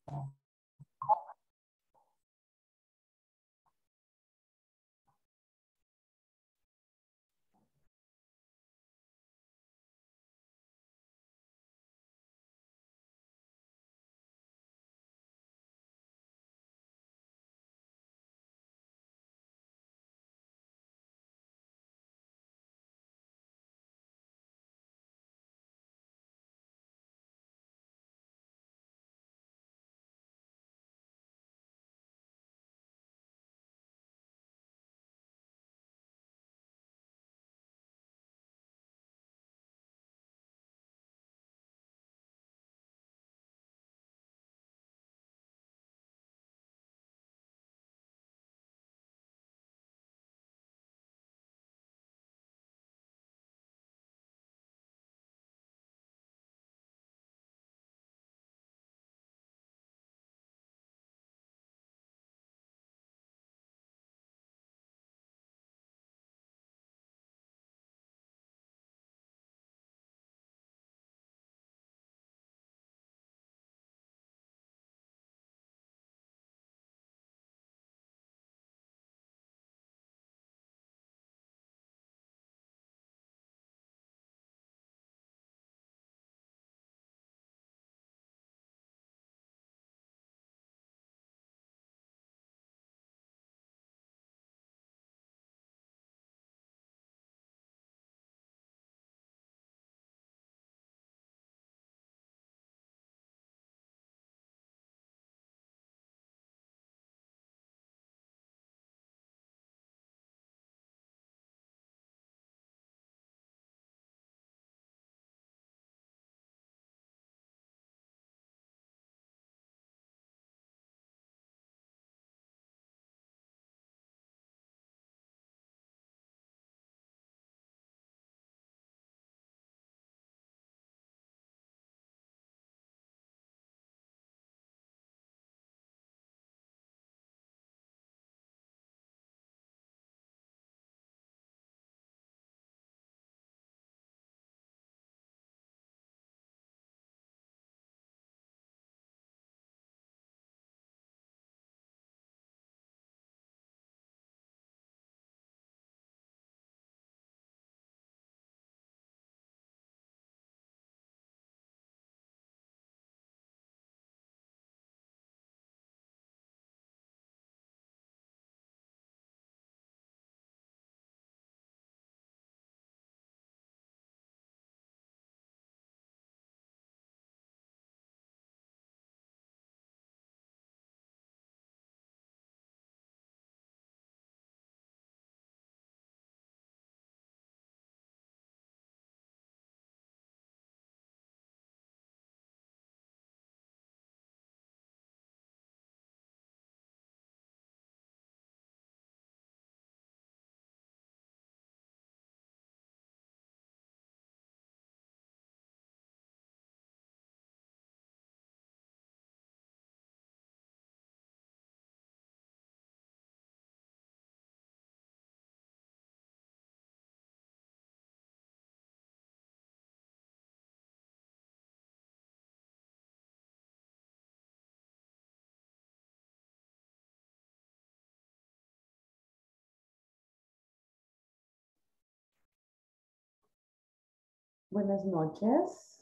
Buenas noches.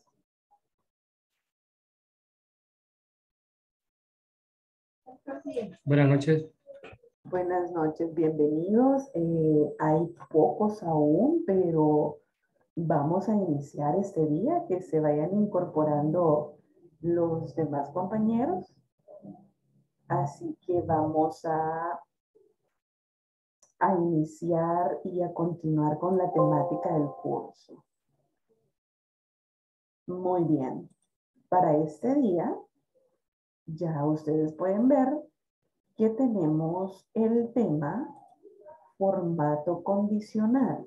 Buenas noches. Buenas noches, bienvenidos. Hay pocos aún, pero vamos a iniciar este día, que se vayan incorporando los demás compañeros. Así que vamos a iniciar y a continuar con la temática del curso. Muy bien. Para este día, ya ustedes pueden ver que tenemos el tema formato condicional.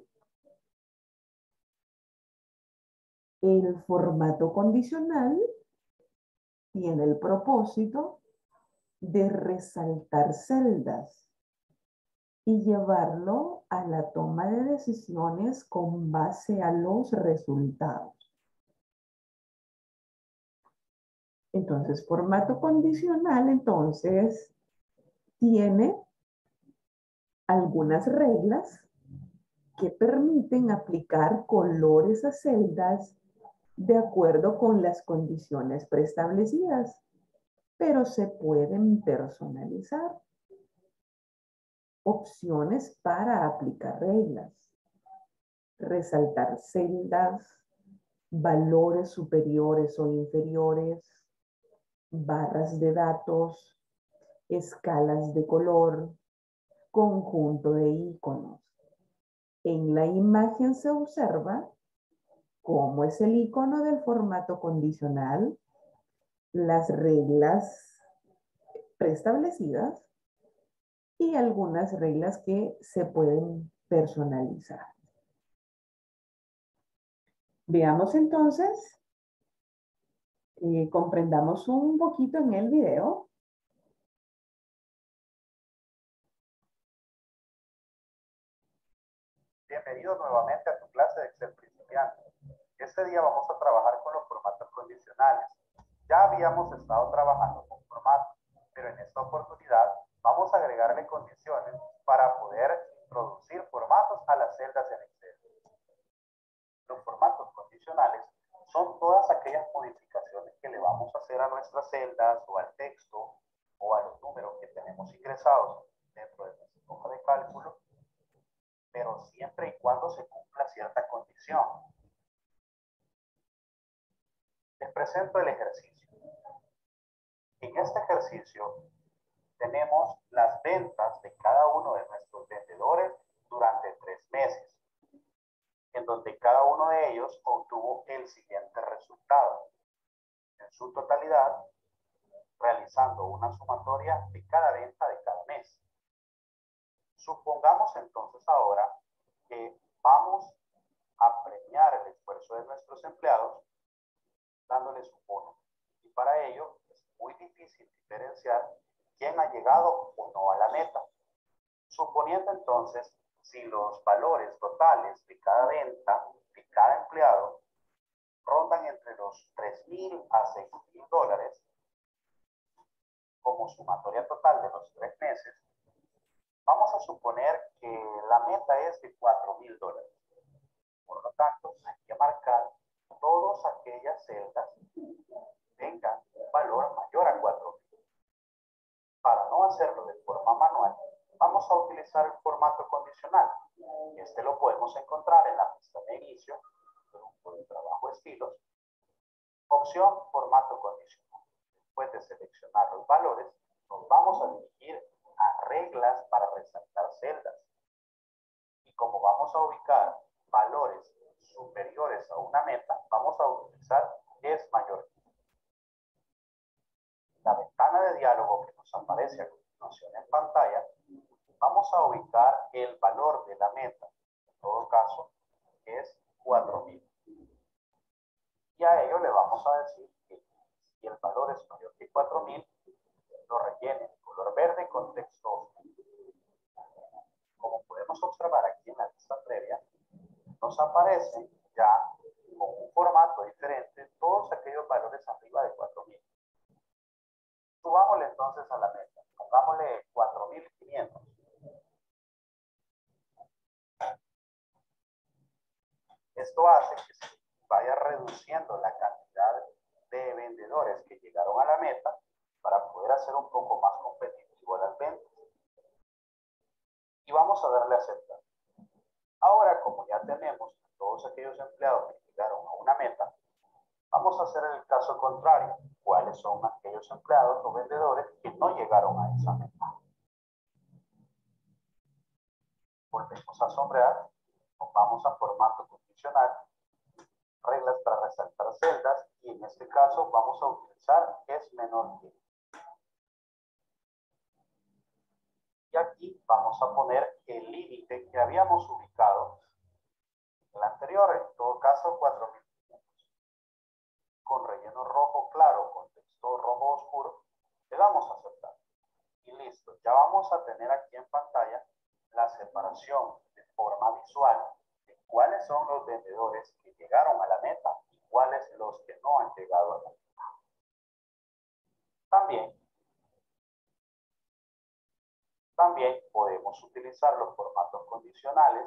El formato condicional tiene el propósito de resaltar celdas y llevarlo a la toma de decisiones con base a los resultados. Entonces, formato condicional, entonces, tiene algunas reglas que permiten aplicar colores a celdas de acuerdo con las condiciones preestablecidas, pero se pueden personalizar. Opciones para aplicar reglas. Resaltar celdas, valores superiores o inferiores, barras de datos, escalas de color, conjunto de iconos. En la imagen se observa cómo es el icono del formato condicional, las reglas preestablecidas y algunas reglas que se pueden personalizar. Veamos entonces, comprendamos un poquito en el video. Bienvenido nuevamente a tu clase de Excel principiante. Este día vamos a trabajar con los formatos condicionales. Ya habíamos estado trabajando con formatos, pero en esta oportunidad vamos a agregarle condiciones para poder introducir formatos a las celdas en Excel. Los formatos condicionales son todas aquellas modificaciones que le vamos a hacer a nuestras celdas o al texto o a los números que tenemos ingresados dentro de nuestra hoja de cálculo, pero siempre y cuando se cumpla cierta condición. Les presento el ejercicio. En este ejercicio tenemos las ventas de cada uno de nuestros vendedores durante 3 meses, en donde cada uno de ellos obtuvo el siguiente resultado. En su totalidad, realizando una sumatoria de cada venta de cada mes. Supongamos entonces ahora que vamos a premiar el esfuerzo de nuestros empleados dándoles un bono. Y para ello es muy difícil diferenciar quién ha llegado o no a la meta. Suponiendo entonces, si los valores totales de cada venta de cada empleado rondan entre los $3,000 a $6,000 como sumatoria total de los 3 meses, vamos a suponer que la meta es de $4,000. Por lo tanto, hay que marcar todas aquellas celdas que tengan un valor mayor a 4,000. Para no hacerlo de forma manual, vamos a utilizar el formato condicional. Este lo podemos encontrar en la pista de inicio, grupo de trabajo estilos, opción formato condicional. Después de seleccionar los valores, nos vamos a dirigir a reglas para resaltar celdas. Y como vamos a ubicar valores superiores a una meta, vamos a utilizar es mayor. La ventana de diálogo que nos aparece a continuación en pantalla, vamos a ubicar el valor de la meta, en todo caso, es 4,000. Y a ello le vamos a decir que si el valor es mayor que 4,000, lo rellene en color verde con texto oscuro. Como podemos observar aquí en la lista previa, nos aparecen ya con un formato diferente todos aquellos valores arriba de 4,000. Subámosle entonces a la meta, pongámosle 4,500. Esto hace que se vaya reduciendo la cantidad de vendedores que llegaron a la meta para poder hacer un poco más competitivo las ventas. Y vamos a darle a aceptar. Ahora, como ya tenemos todos aquellos empleados que llegaron a una meta, vamos a hacer el caso contrario. ¿Cuáles son aquellos empleados o vendedores que no llegaron a esa meta? Volvemos a sombrear, nos vamos a formato condicional, reglas para resaltar celdas, y en este caso vamos a utilizar es menor que. Y aquí vamos a poner el límite que habíamos ubicado en el anterior, en todo caso 4,500. Con relleno rojo claro, con texto rojo oscuro, le damos a aceptar. Y listo, ya vamos a tener aquí en pantalla la separación de forma visual de cuáles son los vendedores que llegaron a la meta y cuáles los que no han llegado a la meta. También podemos utilizar los formatos condicionales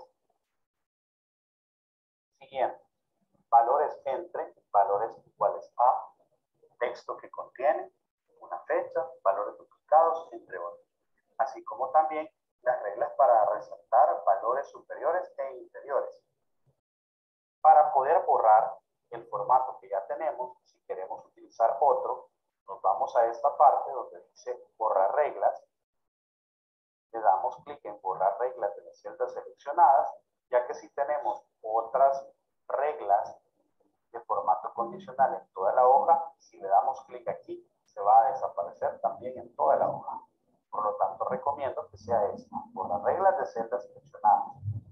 siguiendo valores entre, valores iguales a, texto que contiene, una fecha, valores duplicados, entre otros. Así como también las reglas para resaltar valores superiores e inferiores. Para poder borrar el formato que ya tenemos, si queremos utilizar otro, nos vamos a esta parte donde dice borrar reglas. Le damos clic en borrar reglas de las celdas seleccionadas, ya que si tenemos otras reglas de formato condicional en toda la hoja, si le damos clic aquí, se va a desaparecer también en toda la hoja. Por lo tanto, recomiendo que sea esta, borrar reglas de celdas seleccionadas.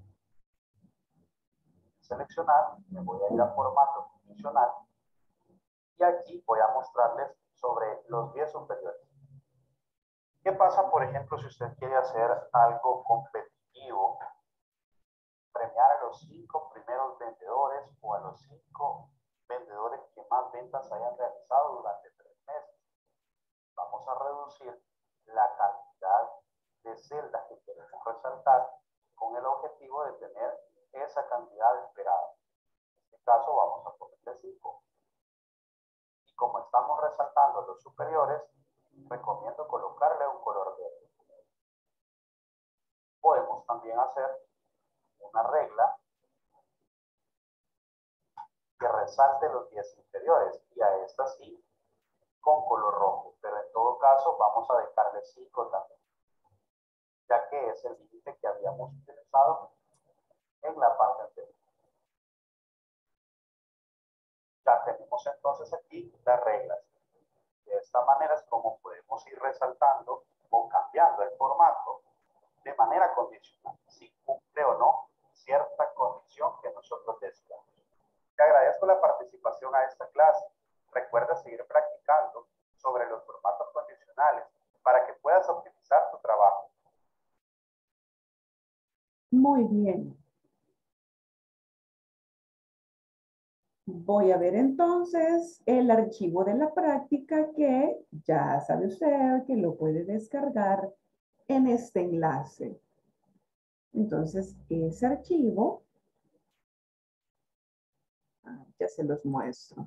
Seleccionar, me voy a ir a formato condicional y aquí voy a mostrarles sobre los 10 superiores. ¿Qué pasa, por ejemplo, si usted quiere hacer algo competitivo? Premiar a los 5 primeros vendedores o a los 5 vendedores que más ventas hayan realizado durante 3 meses. Vamos a reducir la cantidad de celdas que queremos resaltar con el objetivo de tener esa cantidad esperada. En este caso vamos a ponerle 5. Y como estamos resaltando los superiores, recomiendo colocarle un color verde. Podemos también hacer una regla que resalte los 10 inferiores y a esta sí con color rojo, pero en todo caso vamos a dejarle 5 también, ya que es el límite que habíamos utilizado en la parte anterior. Ya tenemos entonces aquí las reglas. De esta manera es como podemos ir resaltando o cambiando el formato de manera condicional, si cumple o no cierta condición que nosotros deseamos. Te agradezco la participación a esta clase. Recuerda seguir practicando sobre los formatos condicionales para que puedas optimizar tu trabajo. Muy bien. Voy a ver entonces el archivo de la práctica que ya sabe usted que lo puede descargar en este enlace. Entonces, ese archivo, ya se los muestro.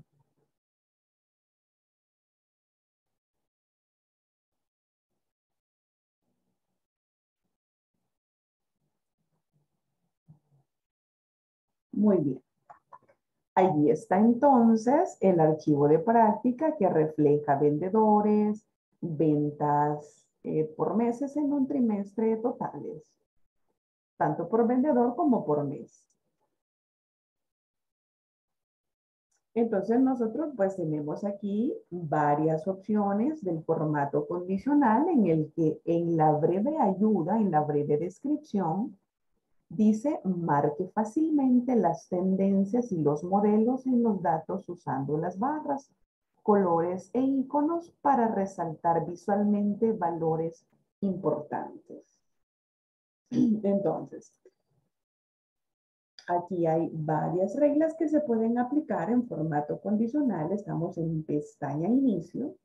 Muy bien. Allí está entonces el archivo de práctica que refleja vendedores, ventas por meses en un trimestre totales, tanto por vendedor como por mes. Entonces nosotros pues tenemos aquí varias opciones del formato condicional en el que en la breve ayuda, en la breve descripción, dice marque fácilmente las tendencias y los modelos en los datos usando las barras, colores e iconos para resaltar visualmente valores importantes. Entonces, aquí hay varias reglas que se pueden aplicar en formato condicional. Estamos en pestaña inicio.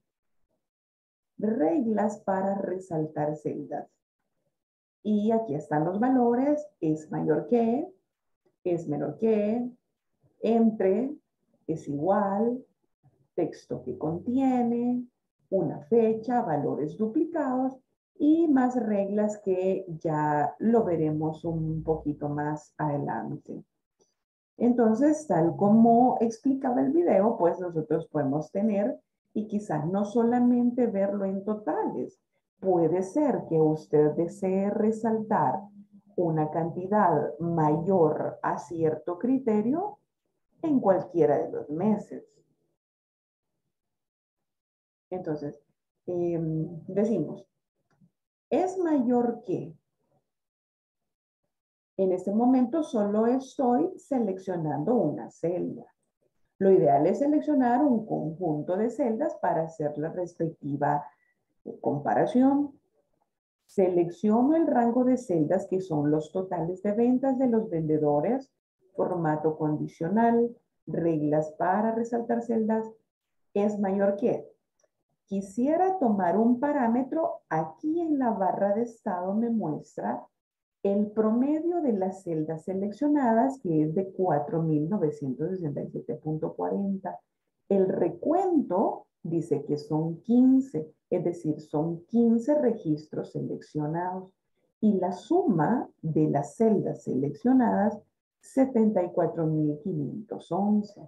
Reglas para resaltar celdas. Y aquí están los valores. Es mayor que, es menor que, entre, es igual, texto que contiene, una fecha, valores duplicados y más reglas que ya lo veremos un poquito más adelante. Entonces, tal como explicaba el video, pues nosotros podemos tener y quizás no solamente verlo en totales. Puede ser que usted desee resaltar una cantidad mayor a cierto criterio en cualquiera de los meses. Entonces, decimos, es mayor que. En este momento solo estoy seleccionando una celda. Lo ideal es seleccionar un conjunto de celdas para hacer la respectiva comparación. Selecciono el rango de celdas que son los totales de ventas de los vendedores, formato condicional, reglas para resaltar celdas, es mayor que. quisiera tomar un parámetro, aquí en la barra de estado me muestra el promedio de las celdas seleccionadas, que es de 4.967.40. El recuento dice que son 15, es decir, son 15 registros seleccionados. Y la suma de las celdas seleccionadas, 74.511.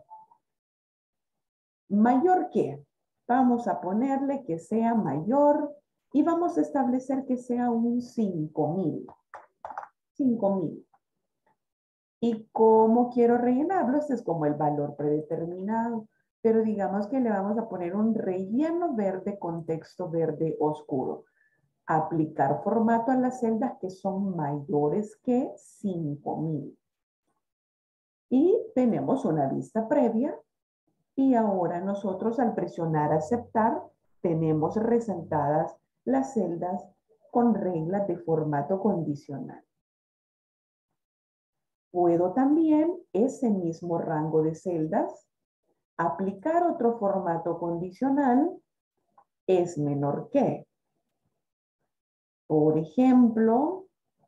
Mayor que, vamos a ponerle que sea mayor y vamos a establecer que sea un 5.000. 5.000. ¿Y cómo quiero rellenarlo? Este es como el valor predeterminado. Pero digamos que le vamos a poner un relleno verde con texto verde oscuro. Aplicar formato a las celdas que son mayores que 5.000. Y tenemos una vista previa. Y ahora nosotros al presionar aceptar, tenemos resaltadas las celdas con reglas de formato condicional. Puedo también ese mismo rango de celdas aplicar otro formato condicional es menor que. Por ejemplo,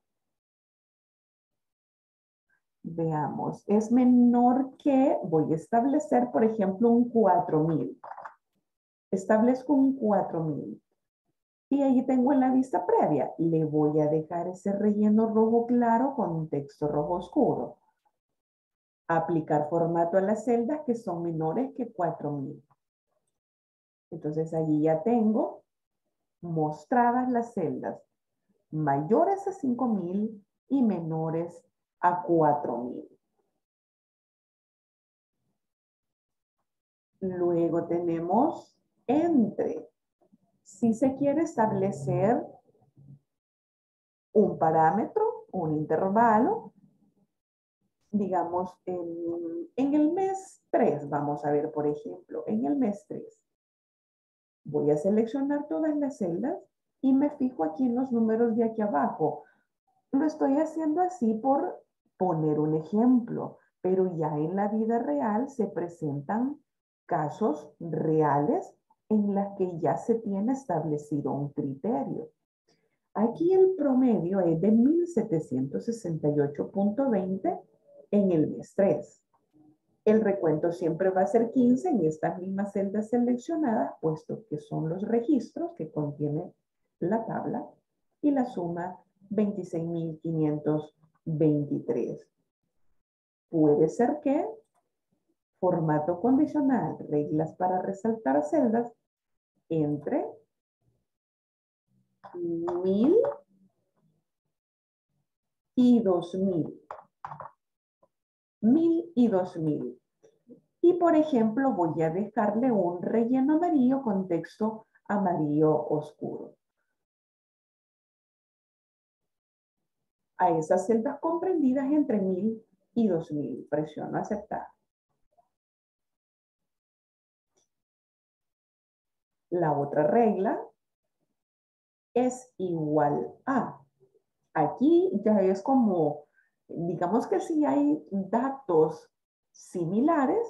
veamos, es menor que, voy a establecer, por ejemplo, un 4.000. Establezco un 4.000. Y ahí tengo en la vista previa, le voy a dejar ese relleno rojo claro con un texto rojo oscuro. Aplicar formato a las celdas que son menores que 4.000. Entonces allí ya tengo mostradas las celdas mayores a 5.000 y menores a 4.000. Luego tenemos entre. Si se quiere establecer un parámetro, un intervalo, digamos en el mes 3, vamos a ver por ejemplo, en el mes 3. Voy a seleccionar todas las celdas y me fijo aquí en los números de aquí abajo. Lo estoy haciendo así por poner un ejemplo, pero ya en la vida real se presentan casos reales en las que ya se tiene establecido un criterio. Aquí el promedio es de 1.768.20 en el mes 3. El recuento siempre va a ser 15 en estas mismas celdas seleccionadas, puesto que son los registros que contiene la tabla, y la suma 26.523. Puede ser que formato condicional, reglas para resaltar celdas, entre 1.000 y 2.000. 1.000 y 2.000. Y por ejemplo, voy a dejarle un relleno amarillo con texto amarillo oscuro. A esas celdas comprendidas entre 1.000 y 2.000. Presiono aceptar. La otra regla es igual a. Aquí ya es como, digamos que si hay datos similares,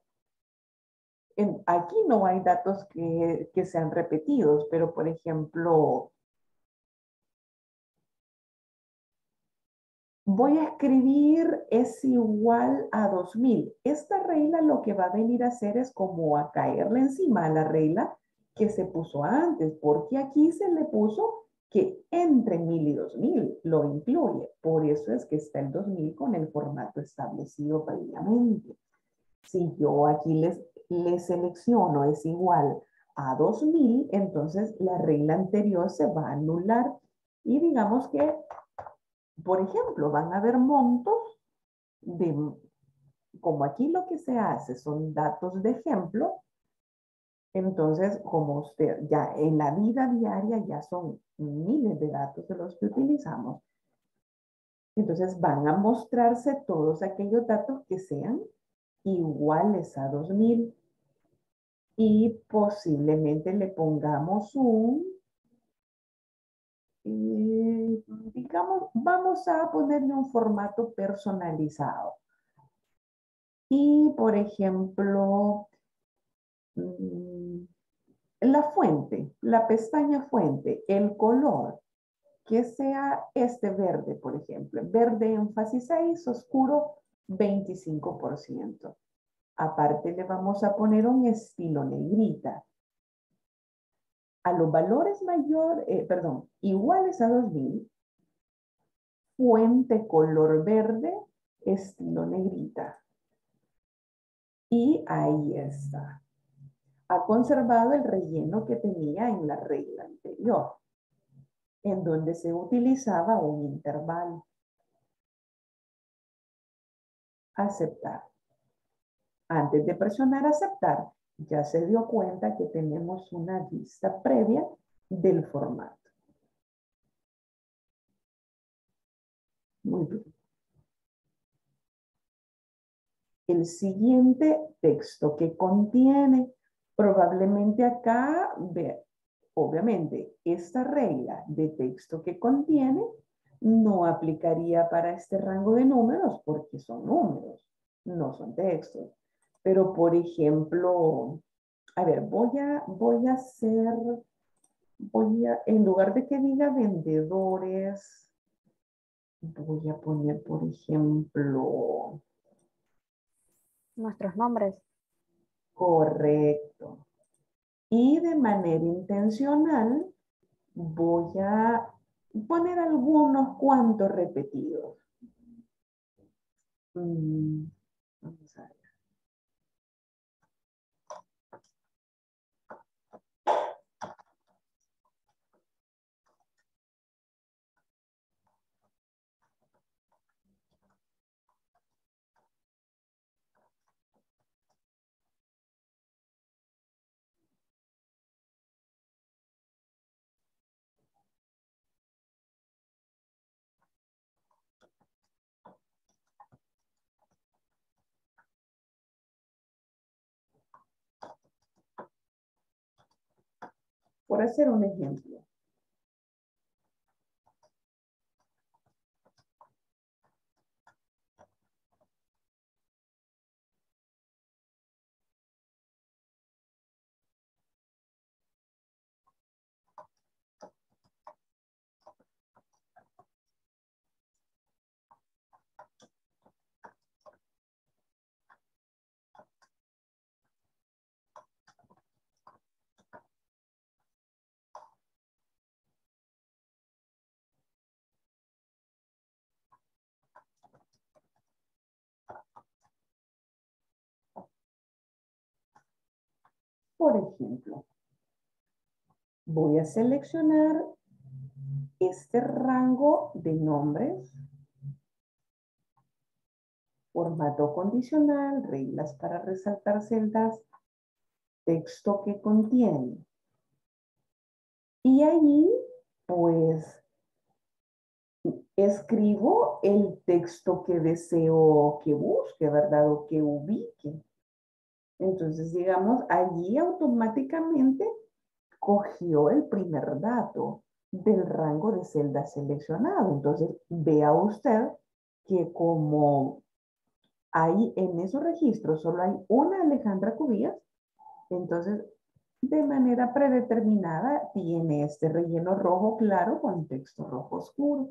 aquí no hay datos que sean repetidos, pero por ejemplo, voy a escribir es igual a 2.000. Esta regla lo que va a venir a hacer es como a caerle encima a la regla que se puso antes, porque aquí se le puso que entre 1.000 y 2.000 lo incluye. Por eso es que está el 2.000 con el formato establecido previamente. Si yo aquí les selecciono es igual a 2.000, entonces la regla anterior se va a anular. Y digamos que, por ejemplo, van a haber montos de, como aquí lo que se hace son datos de ejemplo, entonces como usted ya en la vida diaria ya son miles de datos de los que utilizamos, entonces van a mostrarse todos aquellos datos que sean iguales a 2.000 y posiblemente le pongamos digamos, vamos a ponerle un formato personalizado. Y, por ejemplo, La fuente, la pestaña fuente, el color, que sea este verde, por ejemplo. Verde énfasis 6, oscuro 25%. Aparte le vamos a poner un estilo negrita. A los valores iguales a 2000, fuente color verde, estilo negrita. Y ahí está. Ha conservado el relleno que tenía en la regla anterior, en donde se utilizaba un intervalo. Aceptar. Antes de presionar aceptar, ya se dio cuenta que tenemos una vista previa del formato. Muy bien. El siguiente texto que contiene, probablemente acá, obviamente, esta regla de texto que contiene no aplicaría para este rango de números porque son números, no son textos. Pero, por ejemplo, a ver, en lugar de que diga vendedores, voy a poner, por ejemplo, nuestros nombres. correcto. Y de manera intencional voy a poner algunos cuantos repetidos. Vamos a ver. Por hacer un ejemplo. Por ejemplo, voy a seleccionar este rango de nombres, formato condicional, reglas para resaltar celdas, texto que contiene. Y allí, pues, escribo el texto que deseo que busque, ¿verdad? O que ubique. Entonces, digamos, allí automáticamente cogió el primer dato del rango de celdas seleccionado. Entonces, vea usted que como hay en esos registros solo hay una Alejandra Cubías, entonces de manera predeterminada tiene este relleno rojo claro con texto rojo oscuro.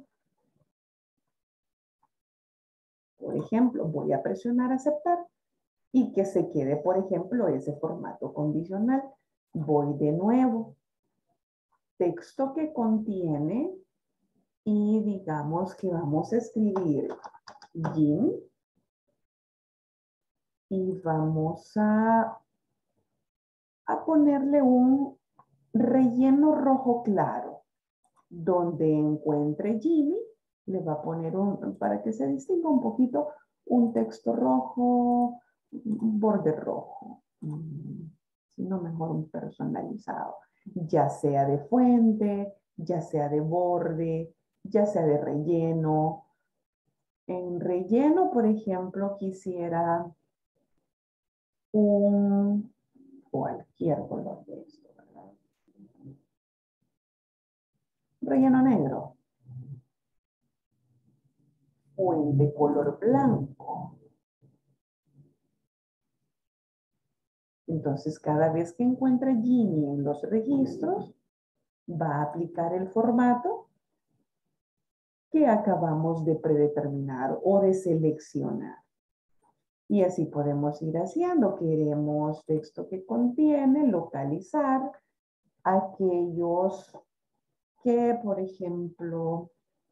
Por ejemplo, voy a presionar aceptar y que se quede, por ejemplo, ese formato condicional. Voy de nuevo. Texto que contiene y digamos que vamos a escribir Jim y vamos a ponerle un relleno rojo claro. Donde encuentre Jimmy, le va a poner para que se distinga un poquito, un texto rojo, un borde rojo. Sino mejor un personalizado. Ya sea de fuente, ya sea de borde, ya sea de relleno. En relleno, por ejemplo, quisiera un cualquier color de esto, ¿verdad? Relleno negro. Fuente color blanco. Entonces, cada vez que encuentre Ginny en los registros, va a aplicar el formato que acabamos de predeterminar o de seleccionar. Y así podemos ir haciendo. Queremos texto que contiene, localizar aquellos que, por ejemplo,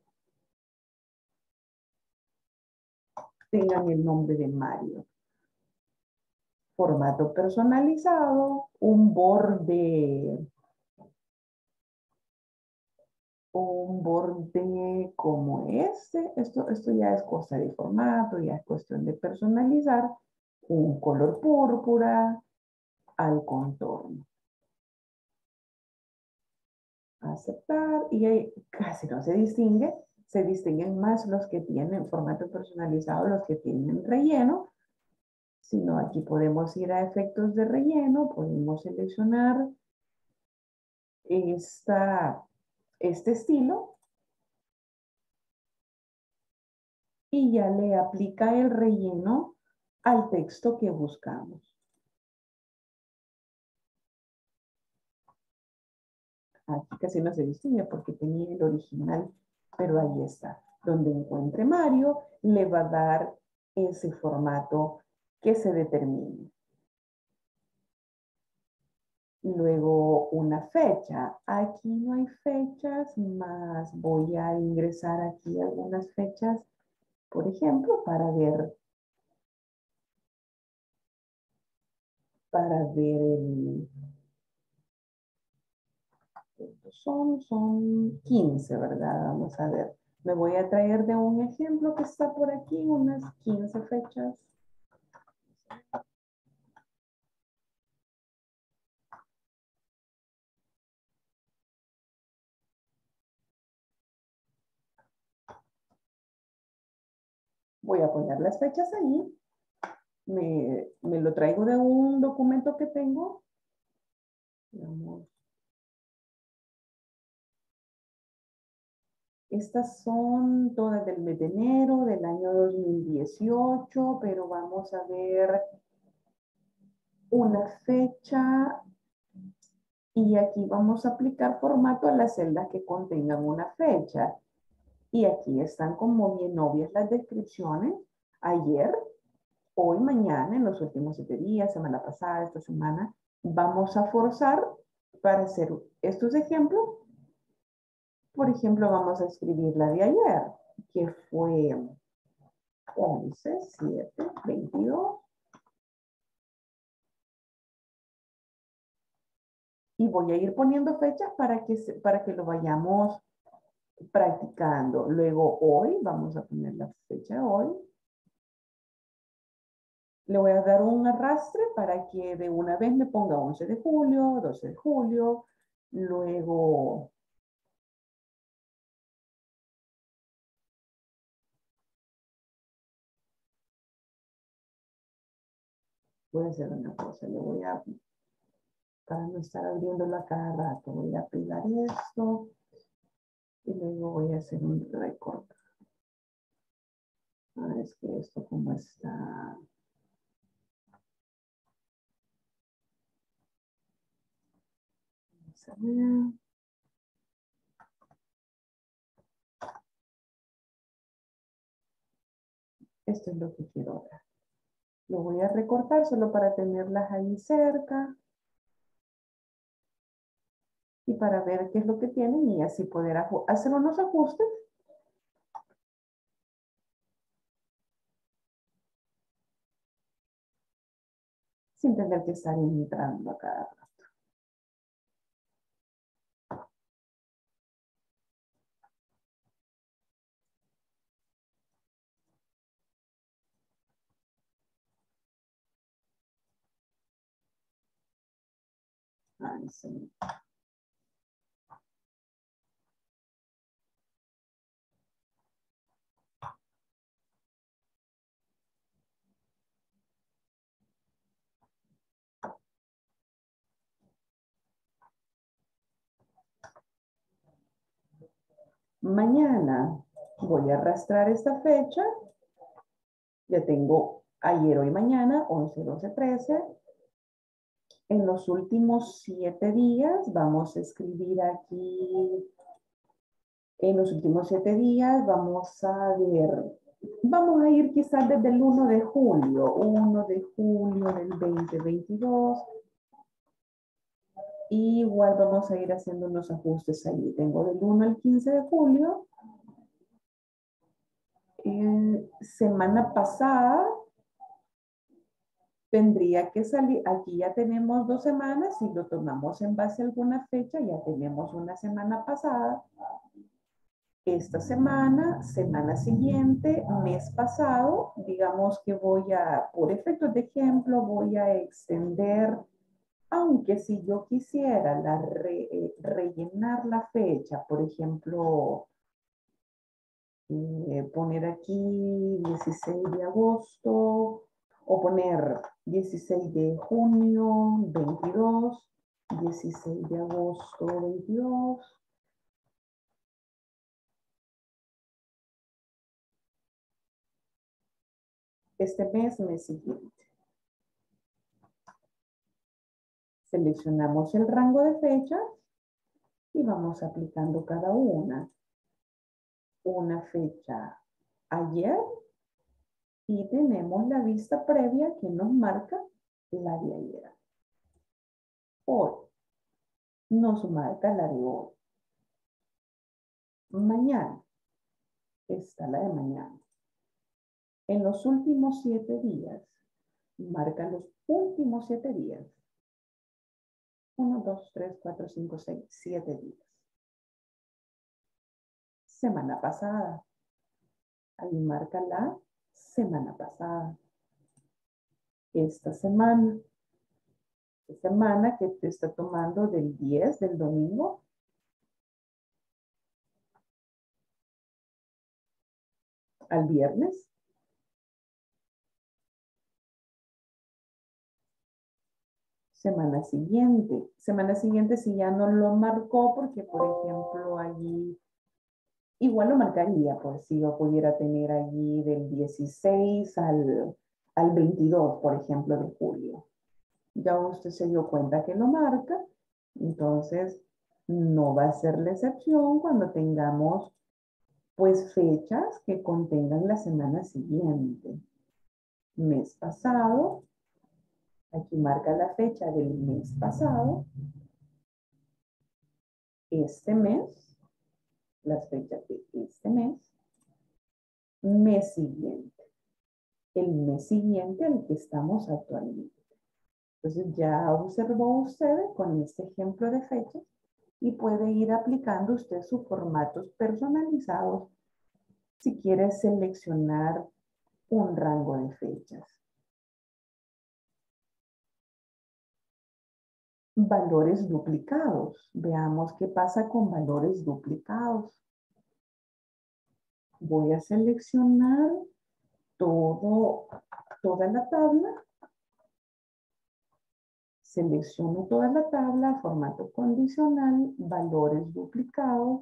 tengan el nombre de Mario. Formato personalizado, un borde como este. Esto ya es cosa de formato, ya es cuestión de personalizar. Un color púrpura al contorno. Aceptar y ahí casi no se distingue. Se distinguen más los que tienen formato personalizado, los que tienen relleno. Sino aquí podemos ir a efectos de relleno, podemos seleccionar este estilo y ya le aplica el relleno al texto que buscamos. Aquí casi no se distingue porque tenía el original, pero ahí está. Donde encuentre Mario, le va a dar ese formato que se determine. Luego una fecha. Aquí no hay fechas, más voy a ingresar aquí algunas fechas, por ejemplo, para ver son 15, ¿verdad? Vamos a ver. Me voy a traer de un ejemplo que está por aquí, unas 15 fechas. Voy a poner las fechas ahí. Me lo traigo de un documento que tengo. Veamos. Estas son todas del mes de enero del año 2018, pero vamos a ver una fecha y aquí vamos a aplicar formato a las celdas que contengan una fecha. Y aquí están como bien obvias las descripciones. Ayer, hoy, mañana, en los últimos 7 días, semana pasada, esta semana, vamos a forzar para hacer estos ejemplos. Por ejemplo, vamos a escribir la de ayer, que fue 11, 7, 22. Y voy a ir poniendo fechas para que lo vayamos practicando. Luego hoy, vamos a poner la fecha hoy. Le voy a dar un arrastre para que de una vez me ponga 11 de julio, 12 de julio. Luego voy a hacer una cosa. Para no estar abriéndolo a cada rato, voy a pegar esto. Y luego voy a hacer un recorte. Ah, es que esto como está. Vamos a ver. Esto es lo que quiero ver. Lo voy a recortar solo para tenerlas ahí cerca. Y para ver qué es lo que tienen y así poder hacer unos ajustes. Sin tener que estar entrando a cada rato. Ay, sí. Mañana voy a arrastrar esta fecha. Ya tengo ayer, hoy, mañana, 11, 12, 13. En los últimos 7 días, vamos a escribir aquí, en los últimos 7 días vamos a ver, vamos a ir quizás desde el 1 de julio, 1 de julio del 2022. Y igual vamos a ir haciendo unos ajustes ahí. Tengo del 1 al 15 de julio. Semana pasada tendría que salir, aquí ya tenemos 2 semanas, si lo tomamos en base a alguna fecha, ya tenemos una semana pasada, esta semana, semana siguiente, mes pasado, digamos que voy a, por efectos de ejemplo, voy a extender, aunque si yo quisiera rellenar la fecha, por ejemplo, poner aquí 16 de agosto, o poner 16 de junio, 22, 16 de agosto, 22. Este mes siguiente. Seleccionamos el rango de fechas y vamos aplicando cada una. Una fecha ayer y tenemos la vista previa que nos marca la de ayer. Hoy nos marca la de hoy. Mañana está la de mañana. En los últimos 7 días, marca los últimos 7 días. 1, 2, 3, 4, 5, 6, 7 días. Semana pasada. Ahí marca la semana pasada. Esta semana que te está tomando del 10 del domingo al viernes. Semana siguiente si ya no lo marcó porque, por ejemplo, allí, igual lo marcaría, pues si yo pudiera tener allí del 16 al 22, por ejemplo, de julio. Ya usted se dio cuenta que lo marca, entonces no va a ser la excepción cuando tengamos pues fechas que contengan la semana siguiente. Mes pasado, aquí marca la fecha del mes pasado. Este mes, las fechas de este mes siguiente, el mes siguiente al que estamos actualmente. Entonces ya observó usted con este ejemplo de fechas y puede ir aplicando usted sus formatos personalizados si quiere seleccionar un rango de fechas. Valores duplicados. Veamos qué pasa con valores duplicados. Voy a seleccionar toda la tabla. Selecciono toda la tabla, formato condicional, valores duplicados.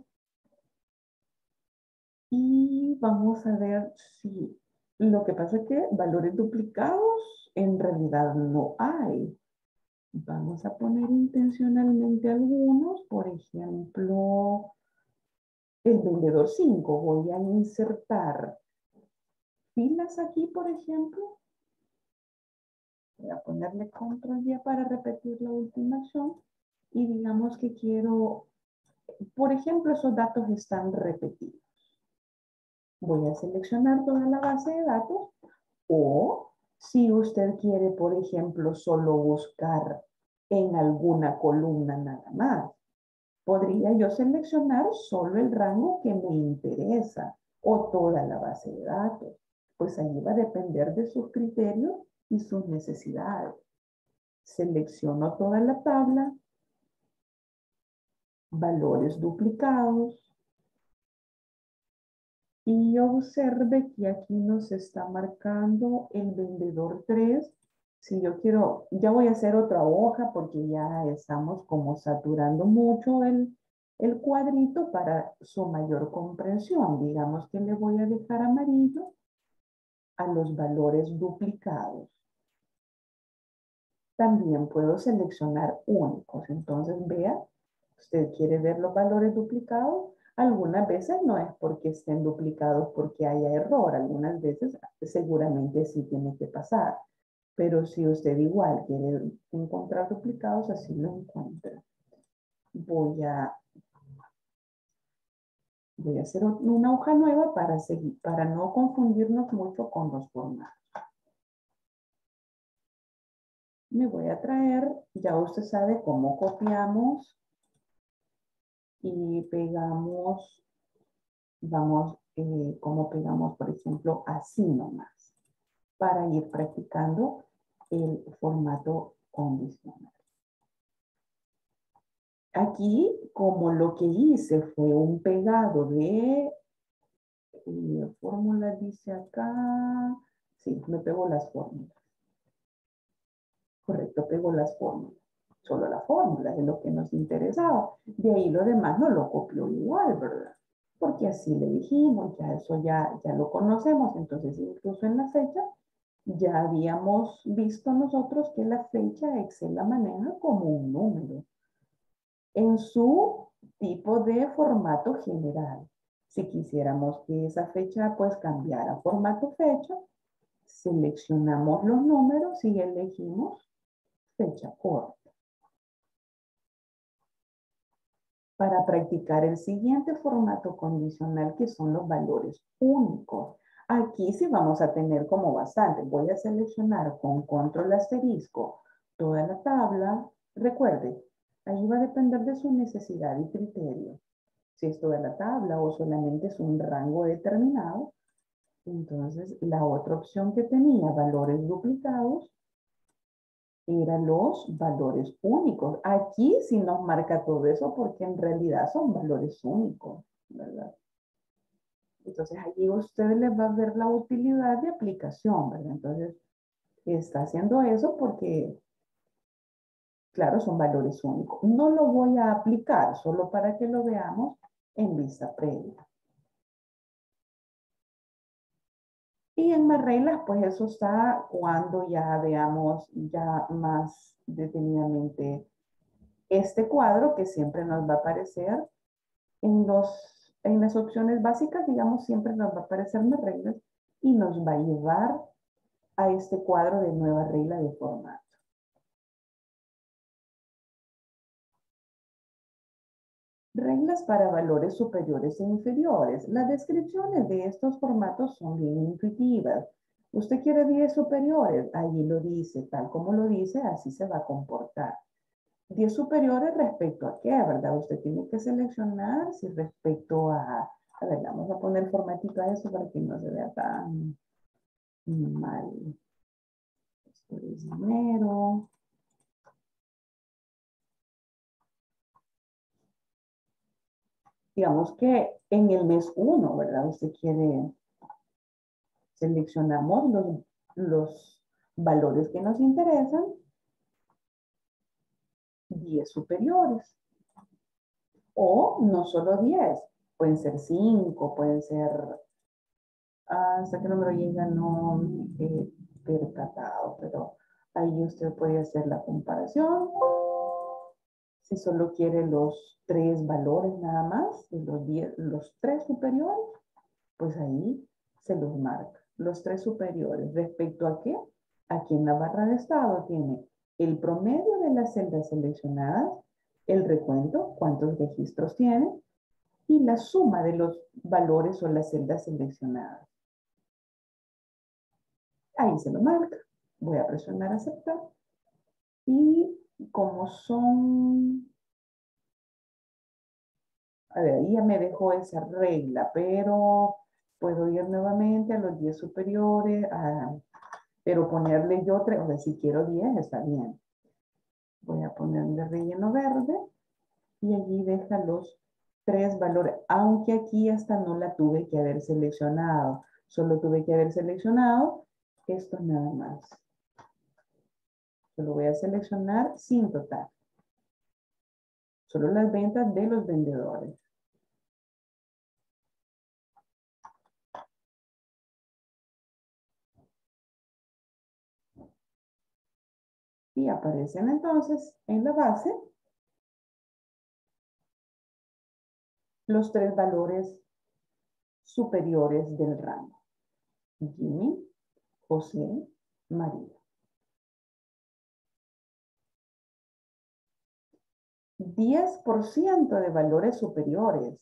Y vamos a ver si lo que pasa es que valores duplicados en realidad no hay. Vamos a poner intencionalmente algunos, por ejemplo, el vendedor 5. Voy a insertar filas aquí, por ejemplo. Voy a ponerle control ya para repetir la última acción. Y digamos que quiero, por ejemplo, esos datos están repetidos. Voy a seleccionar toda la base de datos. O si usted quiere, por ejemplo, solo buscar en alguna columna nada más, podría yo seleccionar solo el rango que me interesa o toda la base de datos. Pues ahí va a depender de sus criterios y sus necesidades. Selecciono toda la tabla, valores duplicados y observe que aquí nos está marcando el vendedor 3. Si yo quiero, ya voy a hacer otra hoja porque ya estamos como saturando mucho el cuadrito para su mayor comprensión. Digamos que le voy a dejar amarillo a los valores duplicados. También puedo seleccionar únicos. Entonces, vea, usted quiere ver los valores duplicados. Algunas veces no es porque estén duplicados porque haya error. Algunas veces seguramente sí tiene que pasar. Pero si usted igual quiere encontrar duplicados, así lo encuentra. Voy a hacer una hoja nueva para no confundirnos mucho con los formatos. Me voy a traer, ya usted sabe cómo copiamos y pegamos, cómo pegamos, por ejemplo, así nomás, para ir practicando el formato condicional. Aquí, como lo que hice fue un pegado de fórmula, dice acá, sí, me pego las fórmulas. Correcto, pego las fórmulas. Solo la fórmula es lo que nos interesaba. De ahí lo demás no lo copió igual, ¿verdad? Porque así le dijimos, ya eso ya lo conocemos. Entonces, incluso en la fecha, ya habíamos visto nosotros que la fecha Excel la maneja como un número en su tipo de formato general. Si quisiéramos que esa fecha pues cambiara a formato fecha, seleccionamos los números y elegimos fecha corta. Para practicar el siguiente formato condicional que son los valores únicos. Aquí sí vamos a tener como bastante. Voy a seleccionar con control asterisco toda la tabla. Recuerde, ahí va a depender de su necesidad y criterio. Si es toda la tabla o solamente es un rango determinado. Entonces, la otra opción que tenía, valores duplicados, eran los valores únicos. Aquí sí nos marca todo eso porque en realidad son valores únicos, ¿verdad? Entonces allí usted les va a ver la utilidad de aplicación, ¿verdad? Entonces está haciendo eso porque, claro, son valores únicos. No lo voy a aplicar solo para que lo veamos en vista previa. Y en más reglas, pues eso está cuando ya veamos ya más detenidamente este cuadro que siempre nos va a aparecer en las opciones básicas, digamos, siempre nos va a aparecer más reglas y nos va a llevar a este cuadro de nueva regla de formato. Reglas para valores superiores e inferiores. Las descripciones de estos formatos son bien intuitivas. Usted quiere 10 superiores, allí lo dice, tal como lo dice, así se va a comportar. 10 superiores respecto a qué, ¿verdad? Usted tiene que seleccionar si respecto a ver, vamos a poner formatito a eso para que no se vea tan mal. Esto es dinero. Digamos que en el mes 1, ¿verdad? Usted quiere, seleccionamos los valores que nos interesan, 10 superiores. O no solo 10, pueden ser 5, pueden ser, hasta que número llega no he percatado, pero ahí usted puede hacer la comparación. Si solo quiere los 3 valores nada más, y los 3 superiores, pues ahí se los marca. Los 3 superiores. ¿Respecto a qué? Aquí en la barra de estado tiene el promedio de las celdas seleccionadas, el recuento, cuántos registros tiene, y la suma de los valores o las celdas seleccionadas. Ahí se lo marca. Voy a presionar aceptar. Y como son... A ver, ahí ya me dejó esa regla, pero puedo ir nuevamente a los 10 superiores, pero ponerle yo 3, o sea, si quiero 10 está bien. Voy a ponerle relleno verde y allí deja los 3 valores, aunque aquí esta no la tuve que haber seleccionado, solo tuve que haber seleccionado esto nada más. Solo voy a seleccionar sin total. Solo las ventas de los vendedores. Y aparecen entonces en la base los tres valores superiores del rango. Jimmy, José, María. 10% de valores superiores.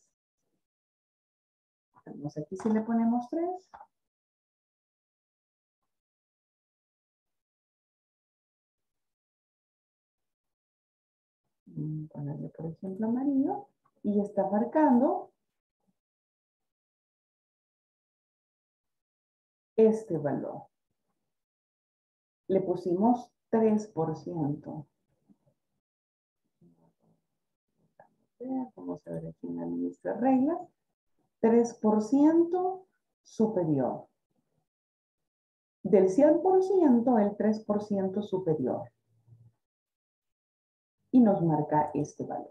Vamos aquí si le ponemos 3. Ponerle por ejemplo amarillo. Y está marcando este valor. Le pusimos 3%. Vamos a ver aquí en la lista de reglas. 3% superior. Del 100%, el 3% superior. Y nos marca este valor.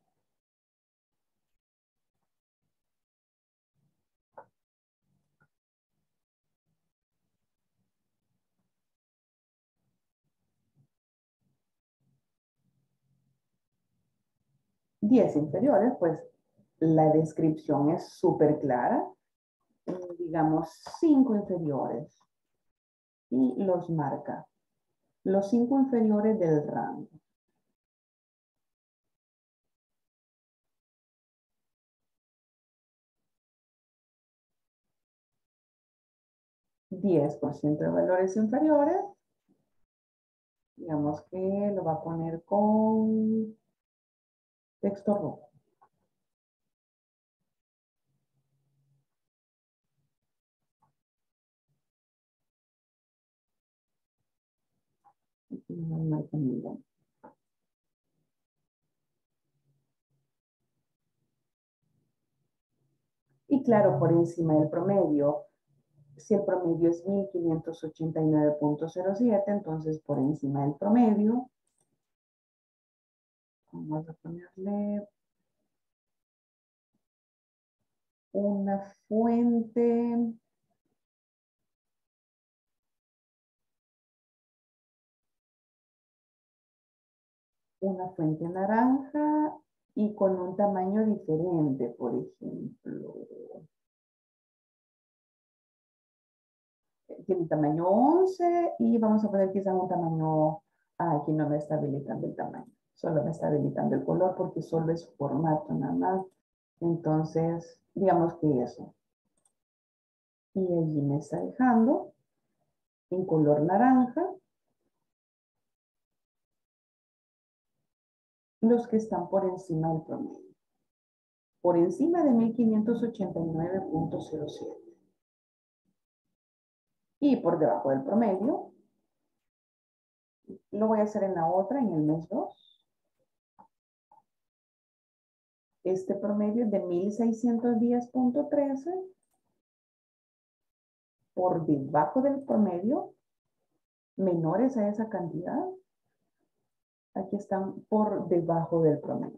Diez inferiores, pues la descripción es súper clara. Digamos 5 inferiores. Y los marca. Los 5 inferiores del rango. $10 de valores inferiores. Digamos que lo va a poner con texto rojo. Y claro, por encima del promedio, si el promedio es 1589.07, entonces por encima del promedio, vamos a ponerle una fuente naranja y con un tamaño diferente, por ejemplo. Tiene tamaño 11 y vamos a poner quizás un tamaño, aquí no me está habilitando el tamaño, solo me está habilitando el color porque solo es formato nada más. Entonces, digamos que eso. Y allí me está dejando en color naranja los que están por encima del promedio. Por encima de 1589.07. Y por debajo del promedio, lo voy a hacer en la otra, en el mes 2. Este promedio es de 1610.13. Por debajo del promedio, menores a esa cantidad, aquí están por debajo del promedio.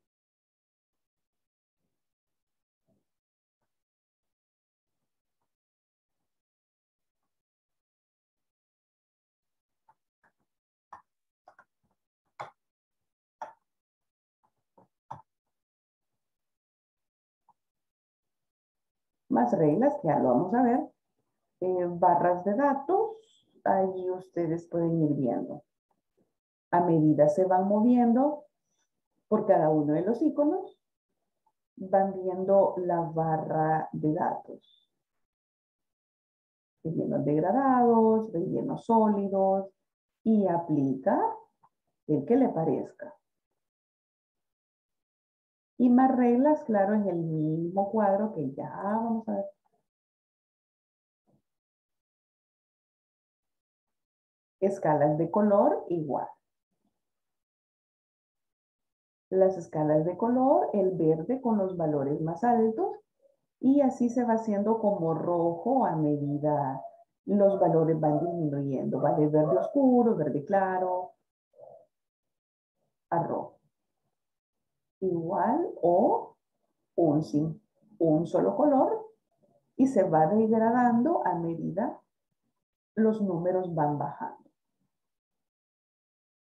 Más reglas que ya lo vamos a ver. Barras de datos, ahí ustedes pueden ir viendo. A medida se van moviendo por cada uno de los iconos, van viendo la barra de datos. Rellenos degradados, rellenos sólidos, y aplica el que le parezca. Y más reglas, claro, en el mismo cuadro que ya vamos a ver. Escalas de color igual. Las escalas de color, el verde con los valores más altos, y así se va haciendo como rojo a medida los valores van disminuyendo. Vale, verde oscuro, verde claro, a rojo. Igual o un solo color, y se va degradando a medida los números van bajando.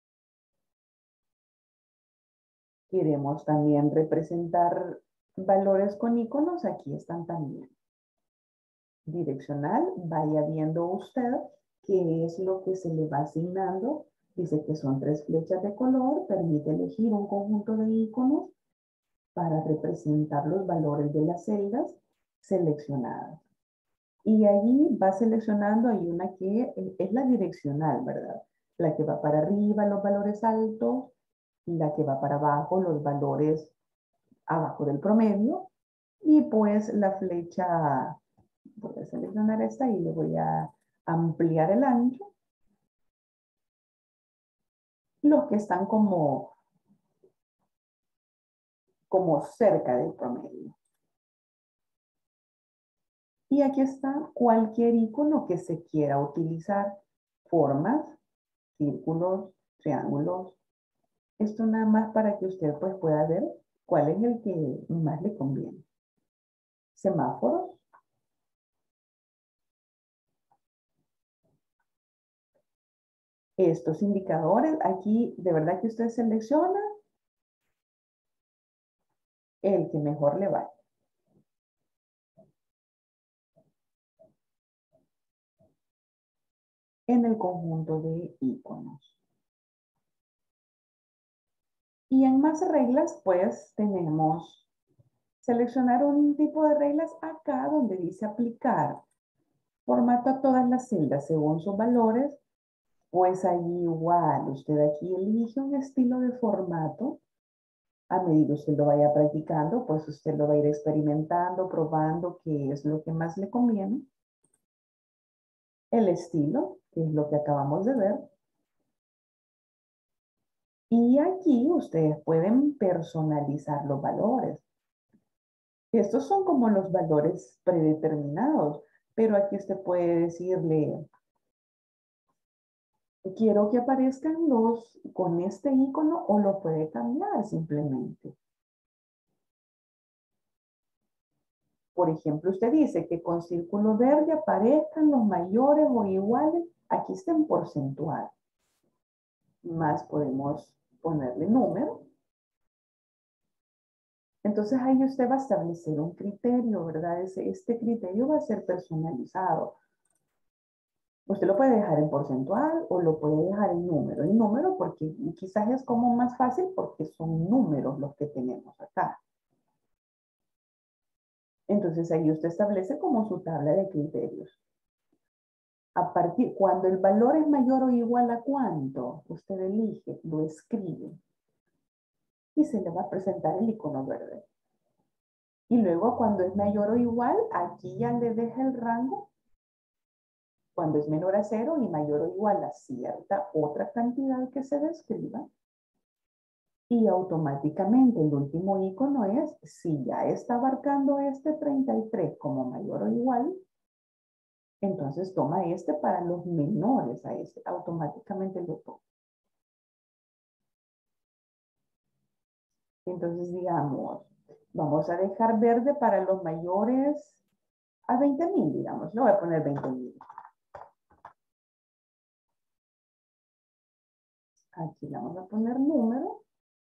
Queremos también representar valores con iconos, aquí están también. Direccional, vaya viendo usted qué es lo que se le va asignando. Dice que son 3 flechas de color, permite elegir un conjunto de iconos para representar los valores de las celdas seleccionadas. Y allí va seleccionando, hay una que es la direccional, ¿verdad? La que va para arriba, los valores altos, la que va para abajo, los valores abajo del promedio, y pues la flecha, voy a seleccionar esta y le voy a ampliar el ancho. Los que están como cerca del promedio. Y aquí está cualquier icono que se quiera utilizar. Formas, círculos, triángulos. Esto nada más para que usted pues pueda ver cuál es el que más le conviene. Semáforos. Estos indicadores, aquí de verdad que usted selecciona el que mejor le vaya. En el conjunto de iconos. Y en más reglas, pues tenemos seleccionar un tipo de reglas acá donde dice aplicar. Formato a todas las celdas según sus valores. Pues ahí igual, usted aquí elige un estilo de formato. A medida que usted lo vaya practicando, pues usted lo va a ir experimentando, probando qué es lo que más le conviene. El estilo, que es lo que acabamos de ver. Y aquí ustedes pueden personalizar los valores. Estos son como los valores predeterminados, pero aquí usted puede decirle, quiero que aparezcan los con este icono o lo puede cambiar simplemente. Por ejemplo, usted dice que con círculo verde aparezcan los mayores o iguales, aquí está en porcentual. Más podemos ponerle número. Entonces ahí usted va a establecer un criterio, ¿verdad? Este criterio va a ser personalizado. Usted lo puede dejar en porcentual o lo puede dejar en número. En número porque quizás es como más fácil porque son números los que tenemos acá. Entonces ahí usted establece como su tabla de criterios. A partir, cuando el valor es mayor o igual a cuánto, usted elige, lo escribe y se le va a presentar el icono verde. Y luego cuando es mayor o igual, aquí ya le deja el rango. Cuando es menor a 0 y mayor o igual a cierta otra cantidad que se describa. Y automáticamente el último icono es, si ya está abarcando este 33 como mayor o igual, entonces toma este para los menores a este, automáticamente lo toma. Entonces digamos, vamos a dejar verde para los mayores a 20,000, digamos, le voy a poner 20,000. Aquí le vamos a poner número.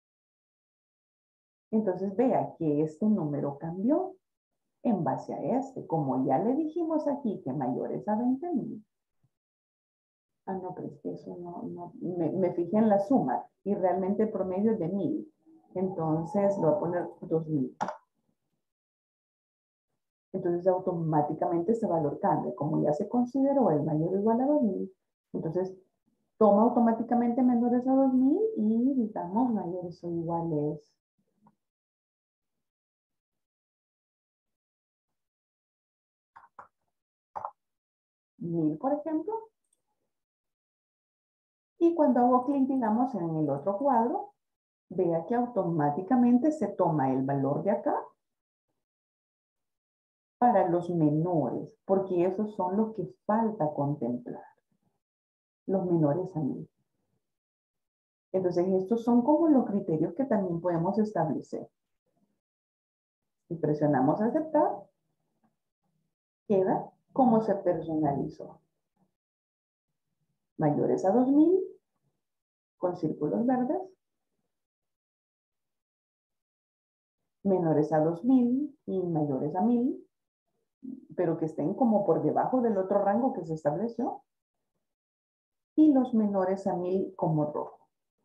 Entonces vea que este número cambió en base a este. Como ya le dijimos aquí que mayores a 20,000. Ah, no, pero es que eso no me fijé en la suma y realmente el promedio es de 1,000. Entonces lo voy a poner 2,000. Entonces automáticamente ese valor cambia. Como ya se consideró el mayor o igual a 2,000, entonces toma automáticamente menores a 2,000 y digamos mayores o iguales 1,000, por ejemplo. Y cuando hago clic, digamos, en el otro cuadro, vea que automáticamente se toma el valor de acá para los menores, porque esos son los que falta contemplar, los menores a 1,000. Entonces, estos son como los criterios que también podemos establecer. Si presionamos aceptar, queda como se personalizó. Mayores a 2,000, con círculos verdes. menores a 2000 y mayores a 1000, pero que estén como por debajo del otro rango que se estableció. Y los menores a 1000 como rojo.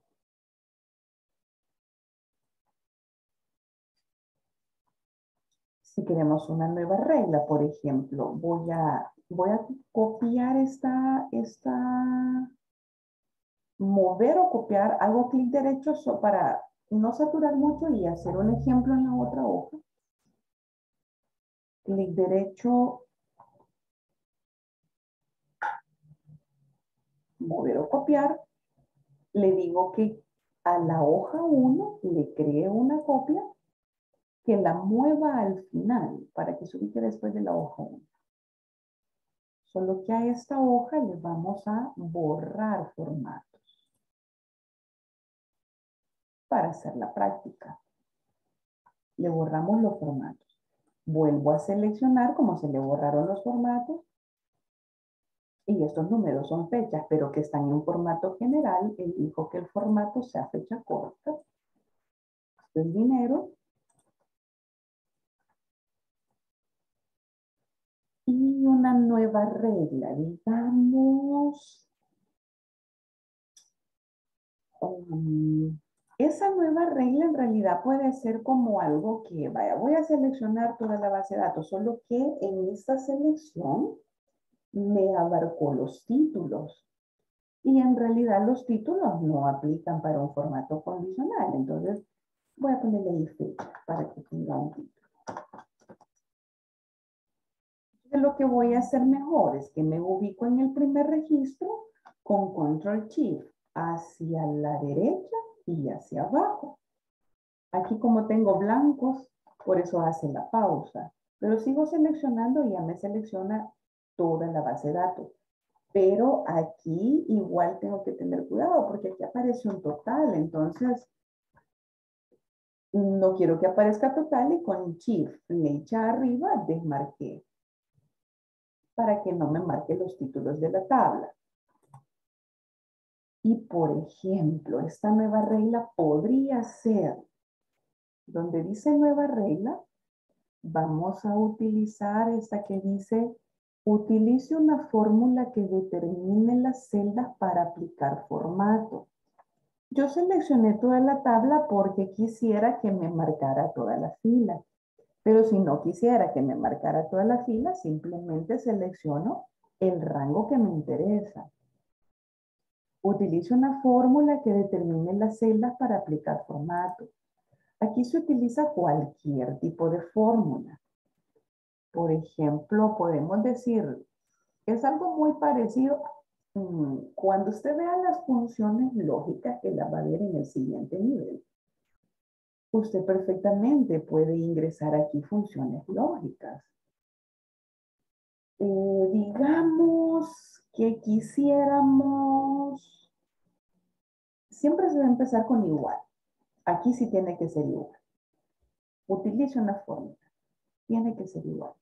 Si queremos una nueva regla, por ejemplo, voy a copiar mover o copiar, hago clic derecho para no saturar mucho y hacer un ejemplo en la otra hoja. Clic derecho, mover o copiar. Le digo que a la hoja 1 le cree una copia que la mueva al final para que se ubique después de la hoja 1. Solo que a esta hoja le vamos a borrar formatos para hacer la práctica. Le borramos los formatos. Vuelvo a seleccionar como se le borraron los formatos. Y estos números son fechas, pero que están en un formato general. Elijo que el formato sea fecha corta. Esto es dinero. Y una nueva regla, digamos. Esa nueva regla en realidad puede ser como algo que, vaya, voy a seleccionar toda la base de datos, solo que en esta selección me abarcó los títulos. Y en realidad los títulos no aplican para un formato condicional. Entonces, voy a ponerle ahí fecha para que tenga un título. Lo que voy a hacer mejor es que me ubico en el primer registro con Control Shift hacia la derecha y hacia abajo. Aquí como tengo blancos, por eso hace la pausa. Pero sigo seleccionando y ya me selecciona toda la base de datos. Pero aquí igual tengo que tener cuidado porque aquí aparece un total. Entonces, no quiero que aparezca total y con Shift, flecha arriba, desmarqué. Para que no me marque los títulos de la tabla. Y por ejemplo, esta nueva regla podría ser, donde dice nueva regla, vamos a utilizar esta que dice, utilice una fórmula que determine las celdas para aplicar formato. Yo seleccioné toda la tabla porque quisiera que me marcara toda la fila. Pero si no quisiera que me marcara toda la fila, simplemente selecciono el rango que me interesa. Utilizo una fórmula que determine las celdas para aplicar formato. Aquí se utiliza cualquier tipo de fórmula. Por ejemplo, podemos decir, es algo muy parecido. Cuando usted vea las funciones lógicas que las va a ver en el siguiente nivel, usted perfectamente puede ingresar aquí funciones lógicas. Digamos que quisiéramos, siempre se va a empezar con igual. Aquí sí tiene que ser igual. Utilice una fórmula. Tiene que ser igual.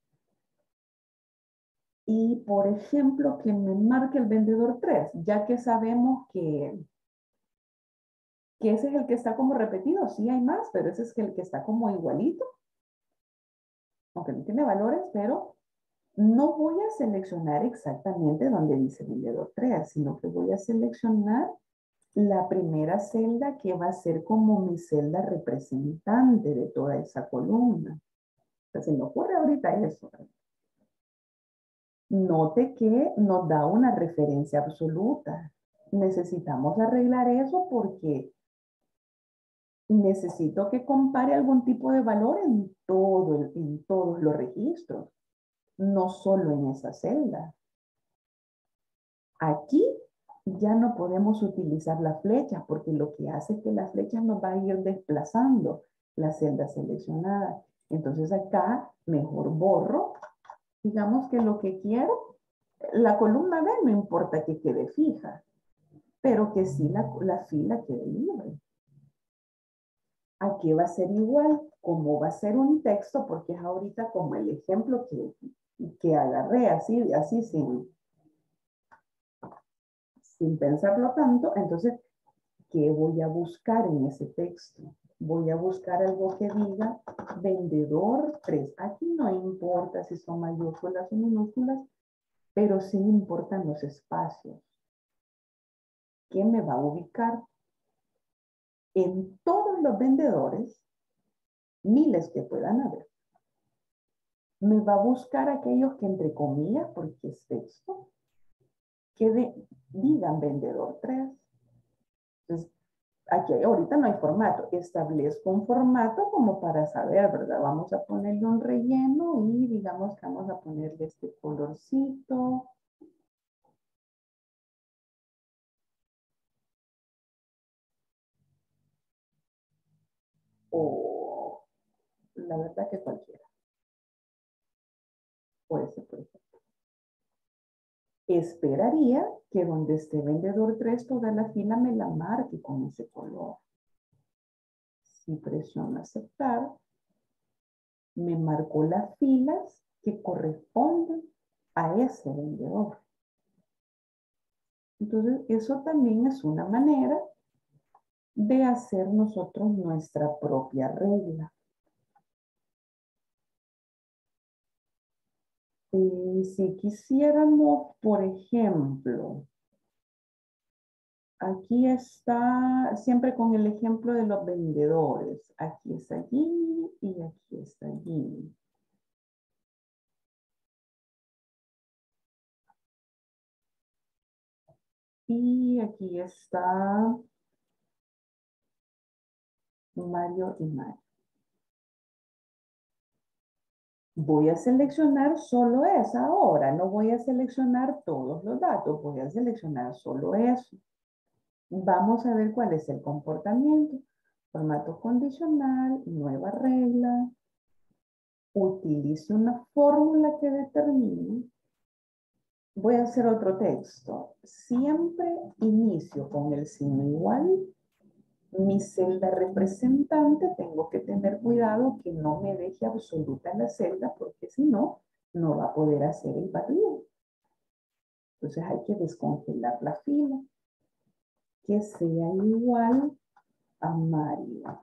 Y, por ejemplo, que me marque el vendedor 3, ya que sabemos que ese es el que está como repetido. Sí hay más, pero ese es el que está como igualito. Aunque no tiene valores, pero no voy a seleccionar exactamente donde dice vendedor 3, sino que voy a seleccionar la primera celda que va a ser como mi celda representante de toda esa columna. Se me ocurre ahorita eso. Note que nos da una referencia absoluta. Necesitamos arreglar eso porque necesito que compare algún tipo de valor en todos los registros, no solo en esa celda. Aquí ya no podemos utilizar las flechas porque lo que hace es que las flechas nos va a ir desplazando la celda seleccionada. Entonces acá mejor borro. Digamos que lo que quiero, la columna B no importa que quede fija, pero que sí la fila quede libre. Aquí va a ser igual, como va a ser un texto, porque es ahorita como el ejemplo que agarré así sin pensarlo tanto. Entonces, ¿qué voy a buscar en ese texto? Voy a buscar algo que diga vendedor 3. Aquí no importa si son mayúsculas o minúsculas, pero sí importan los espacios. ¿Qué me va a ubicar? En todos los vendedores, miles que puedan haber, me va a buscar aquellos que entre comillas, porque es texto, que digan vendedor 3. Entonces, aquí ahorita no hay formato. Establezco un formato como para saber, ¿verdad? Vamos a ponerle un relleno y digamos que vamos a ponerle este colorcito. O la verdad que cualquiera. Puede ser, por ejemplo. Esperaría que donde esté vendedor 3, toda la fila me la marque con ese color. Si presiono aceptar, me marcó las filas que corresponden a ese vendedor. Entonces, eso también es una manera de hacer nosotros nuestra propia regla. Si quisiéramos, por ejemplo, aquí está, siempre con el ejemplo de los vendedores. Aquí está allí y aquí está allí. Y aquí está Mario y Mario. Voy a seleccionar solo esa ahora. No voy a seleccionar todos los datos. Voy a seleccionar solo eso. Vamos a ver cuál es el comportamiento. Formato condicional, nueva regla. Utilice una fórmula que determine. Voy a hacer otro texto. Siempre inicio con el signo igual. Mi celda representante, tengo que tener cuidado que no me deje absoluta la celda porque si no, no va a poder hacer el barrido. Entonces hay que descongelar la fila. Que sea igual a Mario.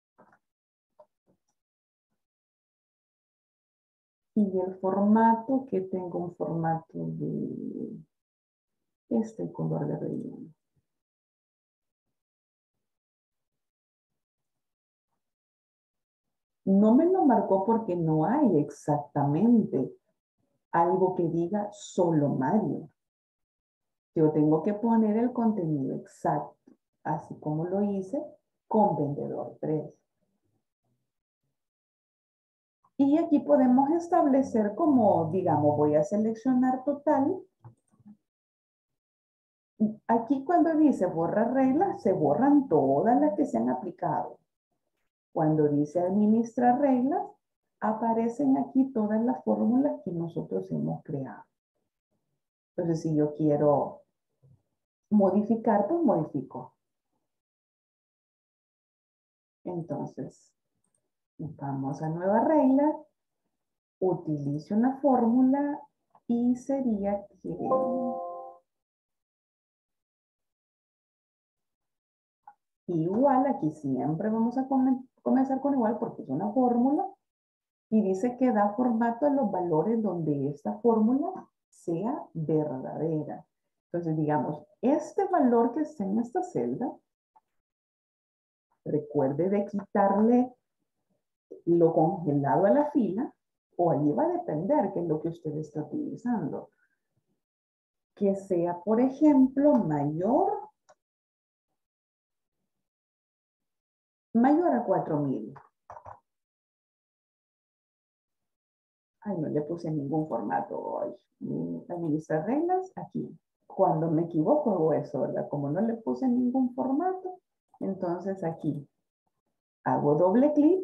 Y el formato, que tengo un formato de este color de relleno. No me lo marcó porque no hay exactamente algo que diga solo Mario. Yo tengo que poner el contenido exacto, así como lo hice con vendedor 3. Y aquí podemos establecer como, digamos, voy a seleccionar total. Aquí cuando dice borra reglas, se borran todas las que se han aplicado. Cuando dice administrar reglas, aparecen aquí todas las fórmulas que nosotros hemos creado. Entonces, si yo quiero modificar, pues modifico. Entonces, vamos a nueva regla, utilice una fórmula y sería que igual, aquí siempre vamos a comenzar con igual porque es una fórmula y dice que da formato a los valores donde esta fórmula sea verdadera. Entonces, digamos, este valor que está en esta celda, recuerde de quitarle lo congelado a la fila, o allí va a depender qué es lo que usted está utilizando. Que sea, por ejemplo, mayor a 4000. Ay, no le puse ningún formato hoy. Administrar reglas, aquí. Cuando me equivoco hago eso, ¿verdad? Como no le puse ningún formato, entonces aquí hago doble clic,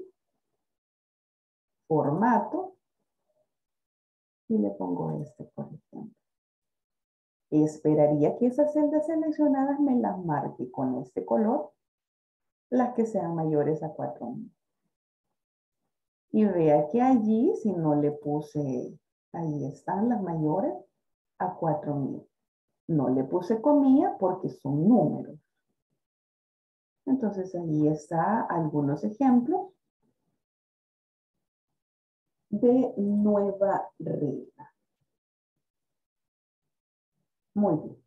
formato, y le pongo este, por ejemplo. Esperaría que esas celdas seleccionadas me las marque con este color, las que sean mayores a 4000. Y vea que allí, si no le puse, ahí están las mayores a 4000. No le puse comilla porque son números. Entonces ahí está algunos ejemplos de nueva regla. Muy bien.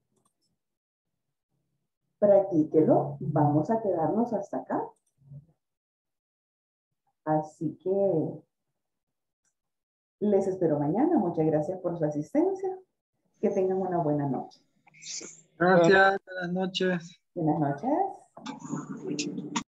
Practíquelo. Vamos a quedarnos hasta acá. Así que les espero mañana. Muchas gracias por su asistencia. Que tengan una buena noche. Gracias, buenas noches. Buenas noches.